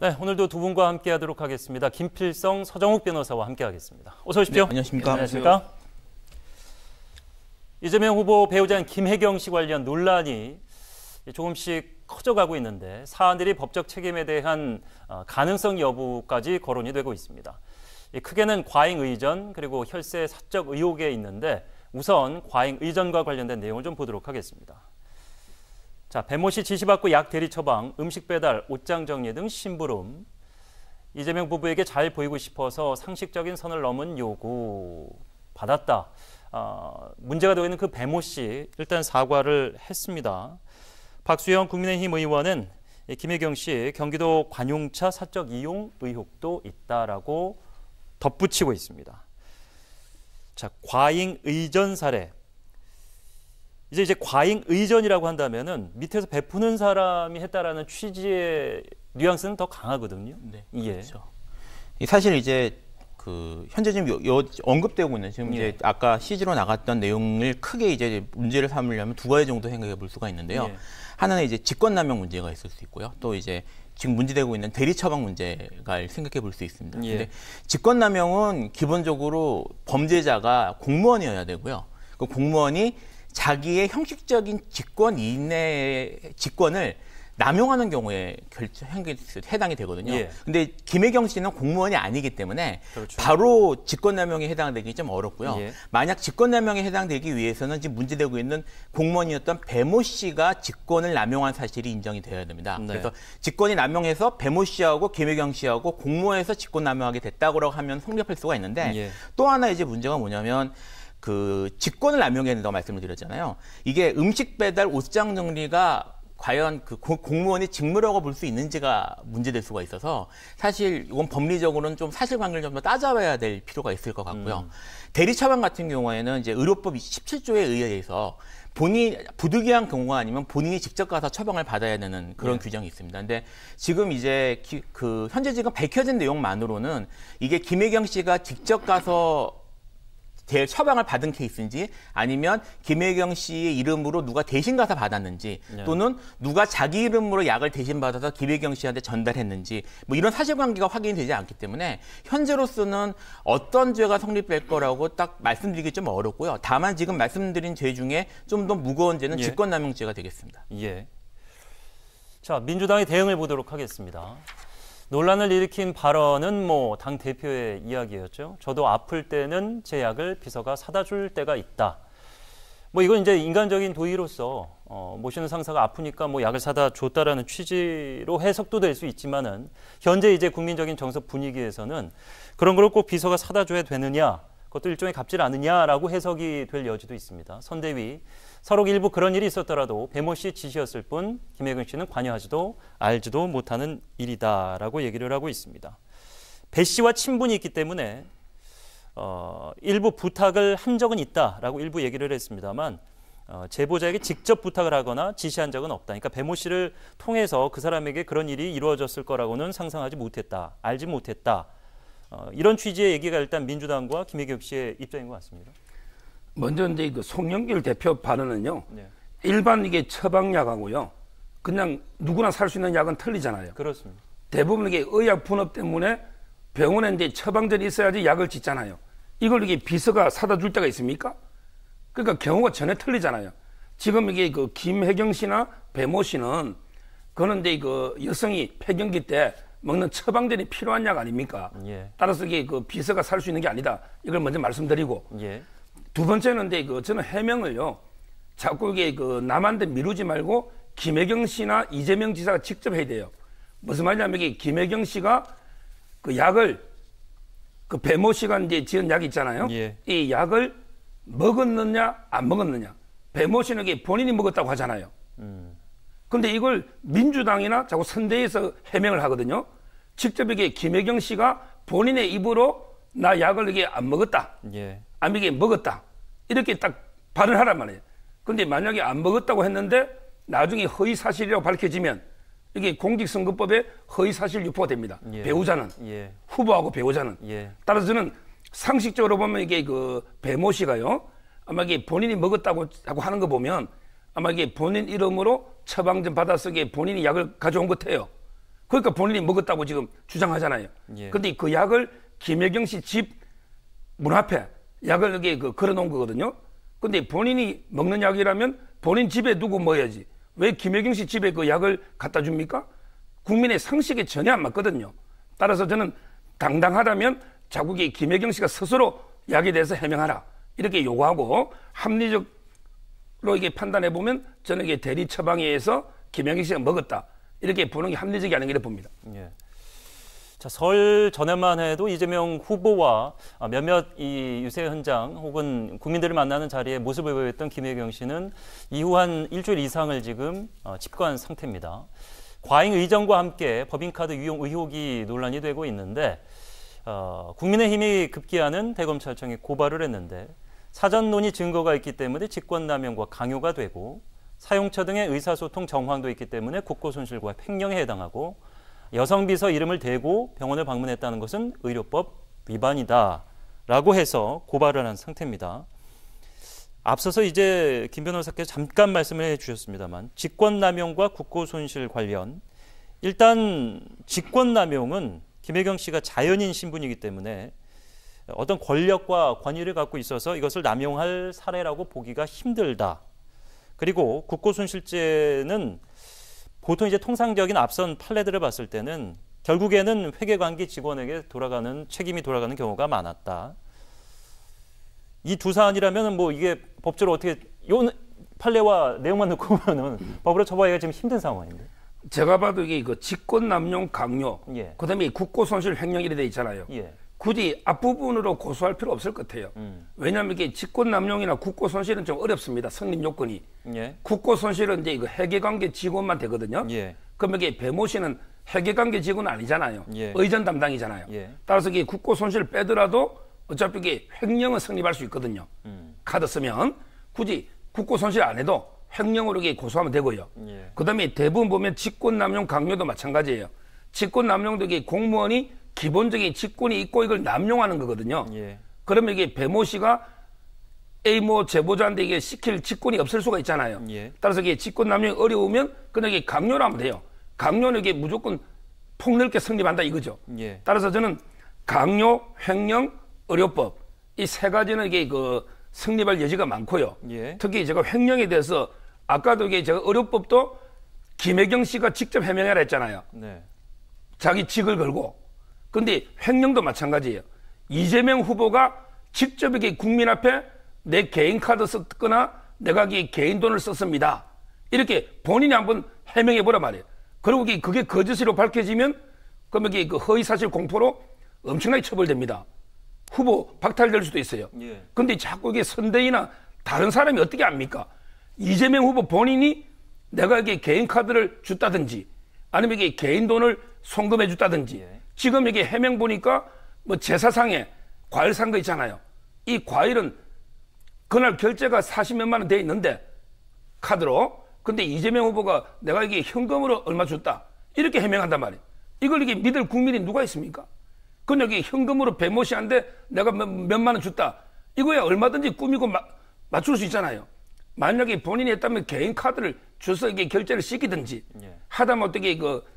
네, 오늘도 두 분과 함께하도록 하겠습니다. 김필성, 서정욱 변호사와 함께하겠습니다. 어서 오십시오. 네, 안녕하십니까. 안녕하십니까. 이재명 후보 배우자인 김혜경 씨 관련 논란이 조금씩 커져가고 있는데 사안들이 법적 책임에 대한 가능성 여부까지 거론이 되고 있습니다. 크게는 과잉 의전 그리고 혈세 사적 의혹에 있는데 우선 과잉 의전과 관련된 내용을 좀 보도록 하겠습니다. 자, 배모 씨 지시받고 약 대리 처방, 음식 배달, 옷장 정리 등 심부름. 이재명 부부에게 잘 보이고 싶어서 상식적인 선을 넘은 요구 받았다. 문제가 되고 있는 그 배모 씨 일단 사과를 했습니다. 박수영 국민의힘 의원은 김혜경 씨 경기도 관용차 사적 이용 의혹도 있다라고 덧붙이고 있습니다. 자, 과잉 의전 사례. 이제 과잉 의전이라고 한다면은 밑에서 베푸는 사람이 했다라는 취지의 뉘앙스는 더 강하거든요. 네, 예. 그렇죠. 사실 이제 현재 지금 언급되고 있는 지금 이제 아까 CG로 나갔던 내용을 크게 이제 문제를 삼으려면 두 가지 정도 생각해 볼 수가 있는데요. 하나는 이제 직권남용 문제가 있을 수 있고요. 또 이제 지금 문제되고 있는 대리 처방 문제가 생각해 볼 수 있습니다. 근데 직권남용은 기본적으로 범죄자가 공무원이어야 되고요. 그 공무원이 자기의 형식적인 직권 이내의 직권을 남용하는 경우에 해당이 되거든요. 근데 김혜경 씨는 공무원이 아니기 때문에 그렇죠. 바로 직권남용에 해당되기 좀 어렵고요. 만약 직권남용에 해당되기 위해서는 지금 문제되고 있는 공무원이었던 배모 씨가 직권을 남용한 사실이 인정이 되어야 됩니다. 그래서 직권이 남용해서 배모 씨하고 김혜경 씨하고 공모해서 직권 남용하게 됐다고 하면 성립할 수가 있는데 또 하나 이제 문제가 뭐냐면 직권을 남용해야 된다고 말씀을 드렸잖아요. 이게 음식 배달, 옷장 정리가 과연 공무원이 직무라고 볼 수 있는지가 문제될 수가 있어서 사실 이건 법리적으로는 좀 사실관계를 좀 더 따져봐야 될 필요가 있을 것 같고요. 대리 처방 같은 경우에는 이제 의료법 17조에 의해서 부득이한 경우가 아니면 본인이 직접 가서 처방을 받아야 되는 그런 규정이 있습니다. 근데 지금 이제 현재 지금 밝혀진 내용만으로는 이게 김혜경 씨가 직접 가서 처방을 받은 케이스인지 아니면 김혜경 씨의 이름으로 누가 대신 가서 받았는지 또는 누가 자기 이름으로 약을 대신 받아서 김혜경 씨한테 전달했는지 뭐 이런 사실관계가 확인이 되지 않기 때문에 현재로서는 어떤 죄가 성립될 거라고 딱 말씀드리기 좀 어렵고요. 다만 지금 말씀드린 죄 중에 좀 더 무거운 죄는 직권남용죄가 되겠습니다. 자, 민주당의 대응을 보도록 하겠습니다. 논란을 일으킨 발언은 당 대표의 이야기였죠. 저도 아플 때는 제 약을 비서가 사다 줄 때가 있다. 이건 이제 인간적인 도의로서 모시는 상사가 아프니까 약을 사다 줬다라는 취지로 해석도 될 수 있지만은 현재 이제 국민적인 정서 분위기에서는 그런 걸 꼭 비서가 사다 줘야 되느냐, 그것도 일종의 갑질 아니냐라고 해석이 될 여지도 있습니다. 선대위 서로 일부 그런 일이 있었더라도 배모 씨 지시였을 뿐 김혜경 씨는 관여하지도 알지도 못하는 일이다라고 얘기를 하고 있습니다. 배 씨와 친분이 있기 때문에 일부 부탁을 한 적은 있다라고 일부 얘기를 했습니다만 제보자에게 직접 부탁을 하거나 지시한 적은 없다. 그러니까 배모 씨를 통해서 그 사람에게 그런 일이 이루어졌을 거라고는 상상하지 못했다. 알지 못했다. 이런 취지의 얘기가 일단 민주당과 김혜경 씨의 입장인 것 같습니다. 먼저 이제 송영길 대표 발언은요. 일반 이게 처방약하고요. 그냥 누구나 살 수 있는 약은 틀리잖아요. 그렇습니다. 대부분 이게 의약 분업 때문에 병원에 이제 처방전이 있어야지 약을 짓잖아요. 이걸 이게 비서가 사다 줄 때가 있습니까? 그러니까 경우가 전혀 틀리잖아요. 지금 이게 김혜경 씨나 배모 씨는 그는 이제 여성이 폐경기 때 먹는 처방전이 필요한 약 아닙니까? 따라서 이게 비서가 살 수 있는 게 아니다. 이걸 먼저 말씀드리고. 두 번째는 저는 해명을요. 자꾸 이게 남한테 미루지 말고 김혜경 씨나 이재명 지사가 직접 해야 돼요. 무슨 말이냐면 이게 김혜경 씨가 약을 배모 씨가 이제 지은 약이 있잖아요. 이 약을 먹었느냐 안 먹었느냐. 배모 씨는 이게 본인이 먹었다고 하잖아요. 근데 이걸 민주당이나 자꾸 선대위에서 해명을 하거든요. 직접 이게 김혜경 씨가 본인의 입으로 나 약을 이게 안 먹었다. 아니면 이게 먹었다. 이렇게 딱 발언하란 말이에요. 근데 만약에 안 먹었다고 했는데 나중에 허위 사실이라고 밝혀지면 이게 공직선거법에 허위 사실 유포가 됩니다. 배우자는 후보하고 배우자는. 따라서 저는 상식적으로 보면 이게 배모 씨가요. 아마 이게 본인이 먹었다고 하는 거 보면 아마 이게 본인 이름으로 처방전 받아서 이게 본인이 약을 가져온 것 같아요. 그러니까 본인이 먹었다고 지금 주장하잖아요. 예. 근데 그 약을 김혜경 씨 집 문 앞에 약을 여기 걸어놓은 거거든요. 근데 본인이 먹는 약이라면 본인 집에 두고 먹어야지. 왜 김혜경 씨 집에 그 약을 갖다 줍니까? 국민의 상식에 전혀 안 맞거든요. 따라서 저는 당당하다면 자국이 김혜경 씨가 스스로 약에 대해서 해명하라. 이렇게 요구하고 합리적으로 이게 판단해 보면 저는 이게 대리 처방에 의해서 김혜경 씨가 먹었다. 이렇게 보는 게 합리적이 아닌 게 봅니다. 예. 자, 설 전에만 해도 이재명 후보와 몇몇 이 유세 현장 혹은 국민들을 만나는 자리에 모습을 보였던 김혜경 씨는 이후 한 일주일 이상을 지금 집거한 상태입니다. 과잉 의정과 함께 법인카드 유용 의혹이 논란이 되고 있는데 국민의힘이 급기야는 대검찰청에 고발을 했는데 사전 논의 증거가 있기 때문에 직권남용과 강요가 되고 사용처 등의 의사소통 정황도 있기 때문에 국고손실과 횡령에 해당하고 여성비서 이름을 대고 병원을 방문했다는 것은 의료법 위반이다라고 해서 고발을 한 상태입니다. 앞서서 이제 김 변호사께서 잠깐 말씀을 해주셨습니다만 직권남용과 국고손실 관련 일단 직권남용은 김혜경 씨가 자연인 신분이기 때문에 어떤 권력과 권위를 갖고 있어서 이것을 남용할 사례라고 보기가 힘들다. 그리고 국고손실죄는 보통 이제 통상적인 앞선 판례들을 봤을 때는 결국에는 회계관계 직원에게 책임이 돌아가는 경우가 많았다. 이 두 사안이라면 뭐 이게 법적으로 어떻게 요 판례와 내용만 놓고 보면은 법으로 처벌하기가 지금 힘든 상황인데. 제가 봐도 이게 직권남용 강요, 예. 그다음에 국고손실 횡령 이래 돼 있잖아요. 예. 굳이 앞부분으로 고소할 필요 없을 것 같아요. 왜냐하면 이게 직권남용이나 국고손실은 좀 어렵습니다. 성립 요건이. 예. 국고손실은 이제 이거 회계관계 직원만 되거든요. 예. 그럼 이게 배모 씨는 회계관계 직원은 아니잖아요. 예. 의전 담당이잖아요. 예. 따라서 이게 국고손실 빼더라도 어차피 이게 횡령은 성립할 수 있거든요. 카드 쓰면 굳이 국고손실 안 해도 횡령으로 이게 고소하면 되고요. 예. 그다음에 대부분 보면 직권남용 강요도 마찬가지예요. 직권남용도 이게 공무원이 기본적인 직권이 있고 이걸 남용하는 거거든요. 예. 그러면 이게 배모 씨가 A 제보자한테 이게 시킬 직권이 없을 수가 있잖아요. 예. 따라서 이게 직권 남용이 어려우면 그냥 이게 강요를 하면 돼요. 강요는 이게 무조건 폭넓게 성립한다 이거죠. 예. 따라서 저는 강요, 횡령, 의료법 이 세 가지는 이게 성립할 여지가 많고요. 예. 특히 제가 횡령에 대해서 아까도 이게 제가 의료법도 김혜경 씨가 직접 해명하라 했잖아요. 네. 자기 직을 걸고. 근데 횡령도 마찬가지예요. 이재명 후보가 직접 이렇게 국민 앞에 내 개인 카드 썼거나 내가 개인 돈을 썼습니다. 이렇게 본인이 한번 해명해 보란 말이에요. 그리고 그게 거짓으로 밝혀지면 그러면 이게 허위 사실 공포로 엄청나게 처벌됩니다. 후보 박탈될 수도 있어요. 예. 근데 자꾸 이게 선대위나 다른 사람이 어떻게 압니까? 이재명 후보 본인이 내가 이게 개인 카드를 줬다든지 아니면 이게 개인 돈을 송금해 줬다든지 예. 지금 이게 해명 보니까 뭐 제사상에 과일 산 거 있잖아요. 이 과일은 그날 결제가 40몇만 원 돼 있는데 카드로. 근데 이재명 후보가 내가 이게 현금으로 얼마 줬다. 이렇게 해명한단 말이에요. 이걸 이게 믿을 국민이 누가 있습니까? 그건 여기 현금으로 배모 씨한테 내가 몇만 원 줬다. 이거야 얼마든지 꾸미고 맞출 수 있잖아요. 만약에 본인이 했다면 개인 카드를 줘서 이게 결제를 시키든지 예. 하다면 어떻게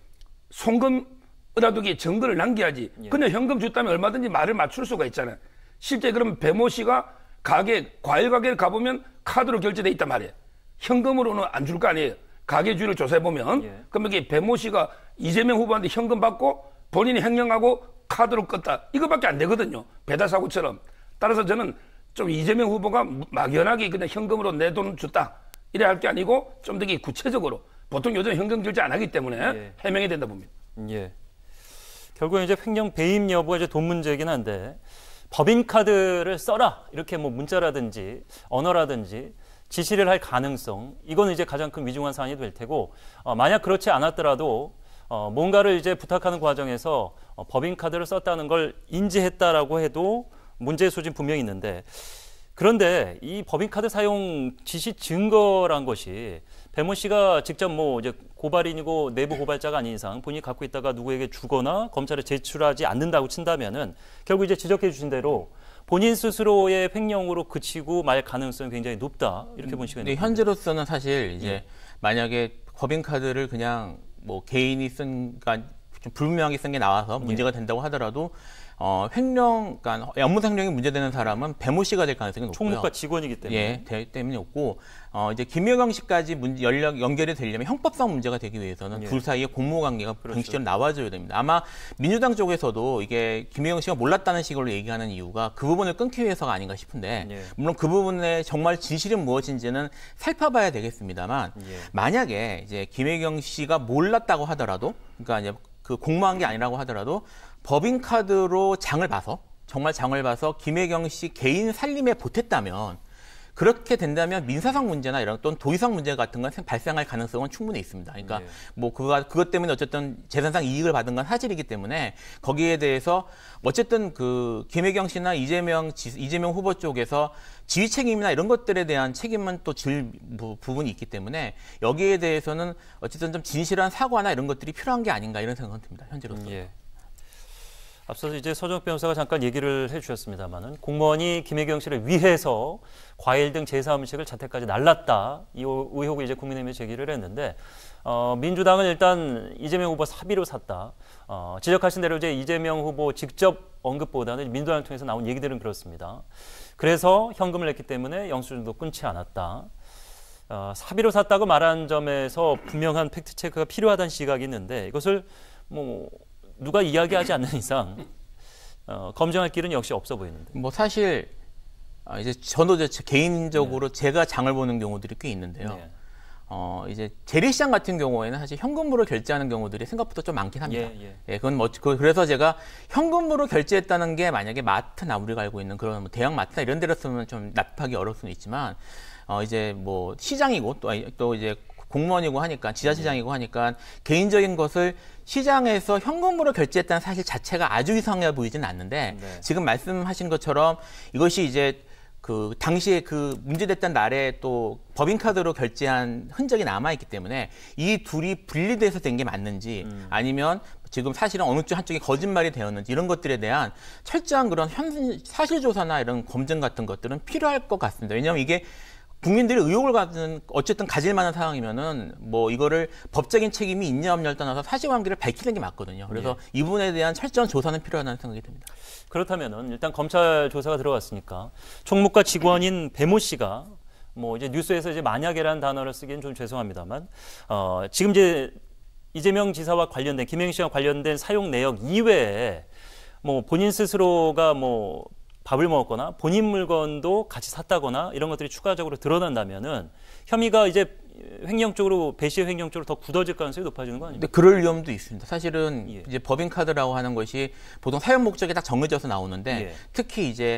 송금이라도 증거를 남겨야지. 예. 그냥 현금 줬다면 얼마든지 말을 맞출 수가 있잖아요. 실제 그러면 배모 씨가 과일 가게를 가보면 카드로 결제돼 있단 말이에요. 현금으로는 안 줄 거 아니에요. 가게 주인을 조사해보면. 예. 그러면 이게 배모 씨가 이재명 후보한테 현금 받고 본인이 횡령하고 카드로 껐다. 이거밖에 안 되거든요. 배달사고처럼. 따라서 저는 좀 이재명 후보가 막연하게 그냥 현금으로 내 돈 줬다. 이래 할 게 아니고 좀 더 구체적으로. 보통 요즘 현금 결제 안 하기 때문에 예. 해명이 된다 봅니다. 예. 결국에 이제 횡령 배임 여부가 이제 돈 문제이긴 한데 법인카드를 써라 이렇게 뭐 문자라든지 언어라든지 지시를 할 가능성 이거는 이제 가장 큰 위중한 사안이 될 테고 만약 그렇지 않았더라도 뭔가를 이제 부탁하는 과정에서 법인카드를 썼다는 걸 인지했다라고 해도 문제의 소진 분명히 있는데 그런데 이 법인카드 사용 지시 증거란 것이 배모 씨가 직접 뭐 이제 고발인이고 내부 고발자가 아닌 이상 본인이 갖고 있다가 누구에게 주거나 검찰에 제출하지 않는다고 친다면은 결국 이제 지적해 주신 대로 본인 스스로의 횡령으로 그치고 말 가능성이 굉장히 높다 이렇게 본 시간이. 현재로서는 사실 이제 만약에 법인카드를 그냥 뭐 개인이 쓴 좀 불분명하게 쓴 게 나와서 문제가 된다고 하더라도 횡령, 그러니까 업무상 횡령이 문제되는 사람은 배모 씨가 될 가능성이 높고요. 총무과 직원이기 때문에. 예, 때문에 없고 이제 김혜경 씨까지 연결이 되려면 형법상 문제가 되기 위해서는 둘 사이에 공모 관계가 공식적으로 나와줘야 됩니다. 아마 민주당 쪽에서도 이게 김혜경 씨가 몰랐다는 식으로 얘기하는 이유가 그 부분을 끊기 위해서가 아닌가 싶은데 물론 그 부분에 정말 진실은 무엇인지는 살펴봐야 되겠습니다만 만약에 이제 김혜경 씨가 몰랐다고 하더라도 그러니까 이제 그 공모한 게 아니라고 하더라도 법인카드로 정말 장을 봐서 김혜경 씨 개인 살림에 보탰다면 그렇게 된다면 민사상 문제나 이런 또는 도의상 문제 같은 건 발생할 가능성은 충분히 있습니다. 그러니까 뭐 그것 때문에 어쨌든 재산상 이익을 받은 건 사실이기 때문에 거기에 대해서 어쨌든 그 김혜경 씨나 이재명 후보 쪽에서 지휘 책임이나 이런 것들에 대한 책임은 또 질 부분이 있기 때문에 여기에 대해서는 어쨌든 좀 진실한 사과나 이런 것들이 필요한 게 아닌가 이런 생각은 듭니다. 현재로서. 앞서서 이제 서정욱 변호사가 잠깐 얘기를 해주셨습니다만은 공무원이 김혜경 씨를 위해서 과일 등 제사 음식을 자택까지 날랐다 이 의혹을 이제 국민의힘에 제기를 했는데 민주당은 일단 이재명 후보 사비로 샀다 지적하신 대로 이제 이재명 후보 직접 언급보다는 민주당을 통해서 나온 얘기들은 그렇습니다. 그래서 현금을 냈기 때문에 영수증도 끊지 않았다. 사비로 샀다고 말한 점에서 분명한 팩트 체크가 필요하다는 시각이 있는데 이것을 뭐 누가 이야기하지 않는 이상 검증할 길은 역시 없어 보이는데. 뭐 사실 이제 저도 개인적으로 제가 장을 보는 경우들이 꽤 있는데요. 이제 재래시장 같은 경우에는 사실 현금으로 결제하는 경우들이 생각보다 좀 많긴 합니다. 그건 뭐 그래서 제가 현금으로 결제했다는 게 만약에 마트나 우리가 알고 있는 그런 뭐 대형 마트나 이런 데로서는 좀 납득하기 어려울 수는 있지만 이제 뭐 시장이고 또 이제 공무원이고 하니까 지자체장이고 하니까 개인적인 것을 시장에서 현금으로 결제했다는 사실 자체가 아주 이상해 보이지는 않는데 지금 말씀하신 것처럼 이것이 이제 그 당시에 그 문제됐던 날에 또 법인카드로 결제한 흔적이 남아있기 때문에 이 둘이 분리돼서 된 게 맞는지 아니면 지금 사실은 어느 쪽 한쪽이 거짓말이 되었는지 이런 것들에 대한 철저한 그런 사실조사나 이런 검증 같은 것들은 필요할 것 같습니다. 왜냐하면 이게 국민들이 의혹을 어쨌든 가질 만한 상황이면은 뭐 이거를 법적인 책임이 있냐 없냐를 떠나서 사실관계를 밝히는 게 맞거든요. 그래서 이 부분에 대한 철저한 조사는 필요하다는 생각이 듭니다. 그렇다면은 일단 검찰 조사가 들어갔으니까 총무과 직원인 배모 씨가 뭐 이제 뉴스에서 이제 만약이라는 단어를 쓰기엔 좀 죄송합니다만 지금 이제 이재명 지사와 관련된 김혜경 씨와 관련된 사용 내역 이외에 뭐 본인 스스로가 뭐 밥을 먹었거나 본인 물건도 같이 샀다거나 이런 것들이 추가적으로 드러난다면은 혐의가 이제 횡령 쪽으로 배씨의 횡령 쪽으로 더 굳어질 가능성이 높아지는 거 아닙니까? 근데 그럴 위험도 있습니다. 사실은 이제 법인카드라고 하는 것이 보통 사용 목적이 딱 정해져서 나오는데 특히 이제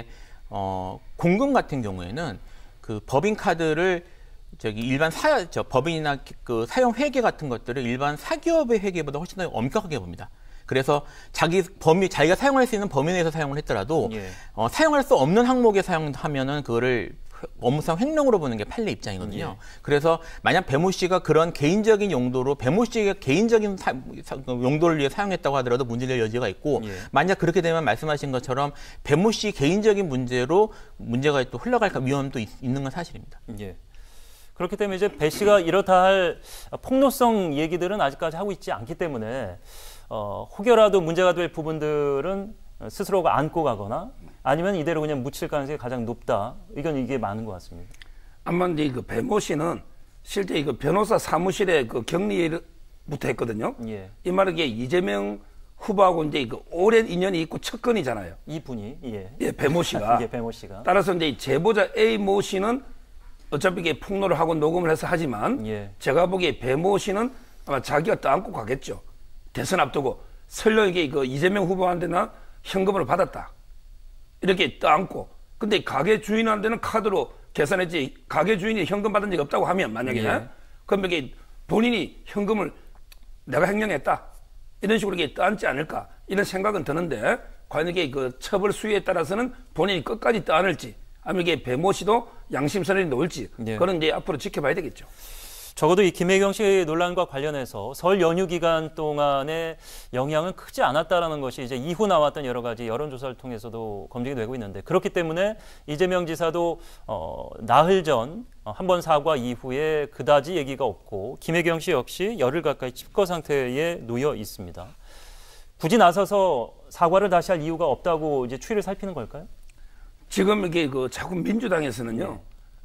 공금 같은 경우에는 그 법인카드를 일반 법인이나 그 사용 회계 같은 것들을 일반 사기업의 회계보다 훨씬 더 엄격하게 봅니다. 그래서 자기가 사용할 수 있는 범위 내에서 사용을 했더라도 사용할 수 없는 항목에 사용하면은 그거를 업무상 횡령으로 보는 게 판례 입장이거든요. 그래서 만약 배모 씨가 그런 개인적인 용도로 배모 씨가 개인적인 용도를 위해 사용했다고 하더라도 문제될 여지가 있고 만약 그렇게 되면 말씀하신 것처럼 배모 씨 개인적인 문제로 문제가 또 흘러갈 위험도 있는 건 사실입니다. 그렇기 때문에 이제 배 씨가 이렇다 할 폭로성 얘기들은 아직까지 하고 있지 않기 때문에 혹여라도 문제가 될 부분들은 스스로가 안고 가거나 아니면 이대로 그냥 묻힐 가능성이 가장 높다. 이게 많은 것 같습니다. 아마 이제 그 배모 씨는 실제 그 변호사 사무실에 그 격리부터 했거든요. 이 말은 이게 이재명 후보하고 이제 그 오랜 인연이 있고 첫 건이잖아요. 이분이 배모 씨가. 배모 씨가. 따라서 이제 제보자 A 모 씨는 어차피 이게 폭로를 하고 녹음을 해서 하지만 제가 보기에 배모 씨는 아마 자기가 떠안고 가겠죠. 대선 앞두고 설령 이게 그 이재명 후보한테나 현금으로 받았다. 이렇게 떠안고. 근데 가게 주인한테는 카드로 계산했지 가게 주인이 현금 받은 적이 없다고 하면 만약에 그럼 이게 본인이 현금을 내가 횡령했다. 이런 식으로 이게 떠안지 않을까. 이런 생각은 드는데 과연 이게 그 처벌 수위에 따라서는 본인이 끝까지 떠안을지 아니면 이게 배모 씨도 양심선언이 놓을지 그건 이제 앞으로 지켜봐야 되겠죠. 적어도 이 김혜경 씨 논란과 관련해서 설 연휴 기간 동안에 영향은 크지 않았다라는 것이 이제 이후 나왔던 여러 가지 여론조사를 통해서도 검증이 되고 있는데 그렇기 때문에 이재명 지사도 나흘 전 한 번 사과 이후에 그다지 얘기가 없고 김혜경 씨 역시 열흘 가까이 칩거 상태에 놓여 있습니다. 굳이 나서서 사과를 다시 할 이유가 없다고 이제 추이를 살피는 걸까요? 지금 이게 자꾸 민주당에서는요.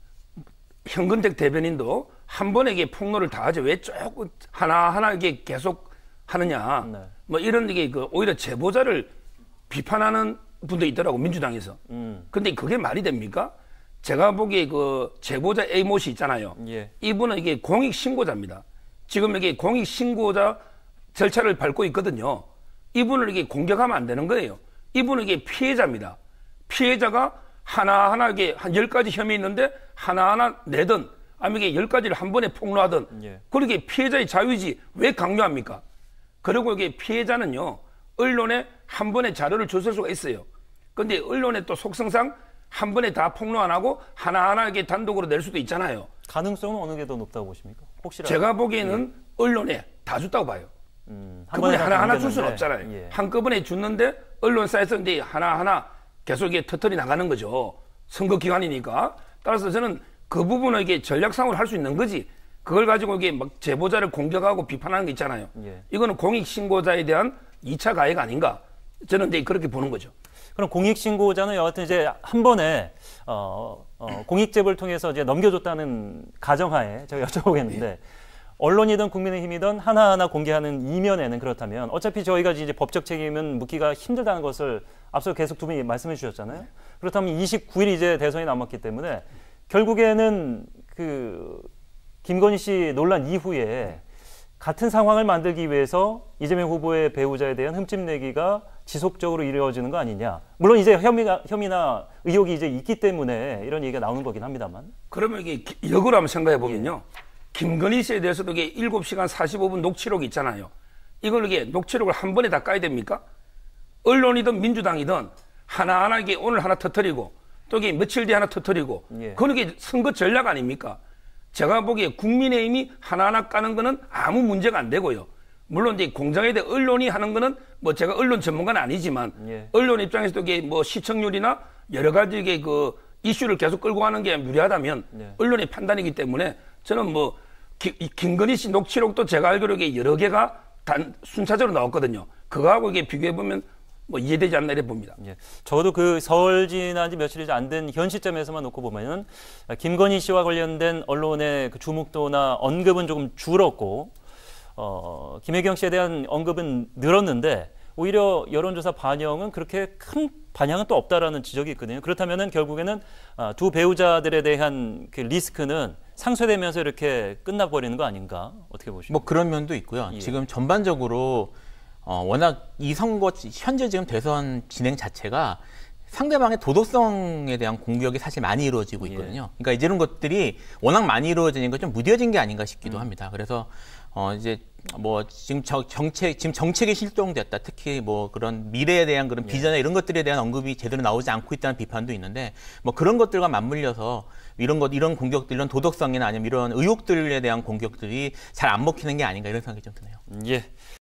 현근택 대변인도 한 번에 이게 폭로를 다 하죠. 왜 조금 하나하나 이게 계속 하느냐. 네. 뭐 이런 이게 오히려 제보자를 비판하는 분도 있더라고, 민주당에서. 근데 그게 말이 됩니까? 제가 보기에 제보자 A모 씨 있잖아요. 예. 이분은 이게 공익신고자입니다. 지금 이게 공익신고자 절차를 밟고 있거든요. 이분을 이게 공격하면 안 되는 거예요. 이분은 이게 피해자입니다. 피해자가 하나하나 이게 한 10가지 혐의 있는데 하나하나 내든 아니면 이게 10가지를 한 번에 폭로하든 예. 그렇게 피해자의 자유이지 왜 강요합니까? 그리고 이게 피해자는요, 언론에 한 번에 자료를 줬을 수가 있어요. 근데 언론의 또 속성상 한 번에 다 폭로 안 하고 하나하나 이게 단독으로 낼 수도 있잖아요. 가능성은 어느 게 더 높다고 보십니까? 혹시라도. 제가 보기에는 언론에 다 줬다고 봐요. 한 그분이 번에 다 하나하나 줄 공개했는데, 수는 없잖아요. 예. 한꺼번에 줬는데 언론사에서 이제 하나하나 계속 이게 터트리 나가는 거죠. 선거 기간이니까. 따라서 저는 그 부분을 이게 전략상으로 할 수 있는 거지. 그걸 가지고 이게 막 제보자를 공격하고 비판하는 게 있잖아요. 예. 이거는 공익신고자에 대한 2차 가해가 아닌가. 저는 이제 그렇게 보는 거죠. 그럼 공익신고자는 여하튼 이제 한 번에 공익제보를 통해서 이제 넘겨줬다는 가정하에 제가 여쭤보겠는데 언론이든 국민의힘이든 하나하나 공개하는 이면에는 그렇다면 어차피 저희가 이제 법적 책임은 묻기가 힘들다는 것을 앞서 계속 두 분이 말씀해 주셨잖아요. 그렇다면 29일 이제 대선이 남았기 때문에 결국에는 김건희 씨 논란 이후에 같은 상황을 만들기 위해서 이재명 후보의 배우자에 대한 흠집내기가 지속적으로 이루어지는 거 아니냐. 물론 이제 혐의나 의혹이 이제 있기 때문에 이런 얘기가 나오는 거긴 합니다만. 그러면 이게 역으로 한번 생각해 보면요. 김건희 씨에 대해서도 이게 7시간 45분 녹취록 있잖아요. 이걸 이게 녹취록을 한 번에 다 까야 됩니까? 언론이든 민주당이든 하나하나 이게 오늘 하나 터뜨리고 또 이게 며칠 뒤에 하나 터뜨리고 그건 이게 선거 전략 아닙니까? 제가 보기에 국민의힘이 하나하나 까는 거는 아무 문제가 안 되고요. 물론 이제 공정에 대해 언론이 하는 거는 뭐 제가 언론 전문가는 아니지만 언론 입장에서도 이게 뭐 시청률이나 여러 가지 이게 이슈를 계속 끌고 가는 게 유리하다면 언론의 판단이기 때문에 저는 뭐 김건희 씨 녹취록도 제가 알기로 이게 여러 개가 순차적으로 나왔거든요. 그거하고 이게 비교해 보면 뭐 이해되지 않나 이래 봅니다. 예. 적어도 설 지난 지 며칠이 안 된 현 시점에서만 놓고 보면은 김건희 씨와 관련된 언론의 주목도나 언급은 조금 줄었고 김혜경 씨에 대한 언급은 늘었는데 오히려 여론조사 반영은 그렇게 큰 반향은 또 없다라는 지적이 있거든요. 그렇다면은 결국에는 두 배우자들에 대한 그 리스크는 상쇄되면서 이렇게 끝나버리는 거 아닌가? 어떻게 보십니까? 뭐 그런 면도 있고요. 예. 지금 전반적으로 워낙 이 선거 현재 지금 대선 진행 자체가 상대방의 도덕성에 대한 공격이 사실 많이 이루어지고 있거든요. 그러니까 이런 것들이 워낙 많이 이루어지니까 좀 무뎌진 게 아닌가 싶기도 합니다. 그래서 이제 뭐 지금 정책이 실종됐다. 특히 뭐 그런 미래에 대한 그런 비전이나 이런 것들에 대한 언급이 제대로 나오지 않고 있다는 비판도 있는데 뭐 그런 것들과 맞물려서 이런 공격들, 이런 도덕성이나 아니면 이런 의혹들에 대한 공격들이 잘 안 먹히는 게 아닌가 이런 생각이 좀 드네요. 예.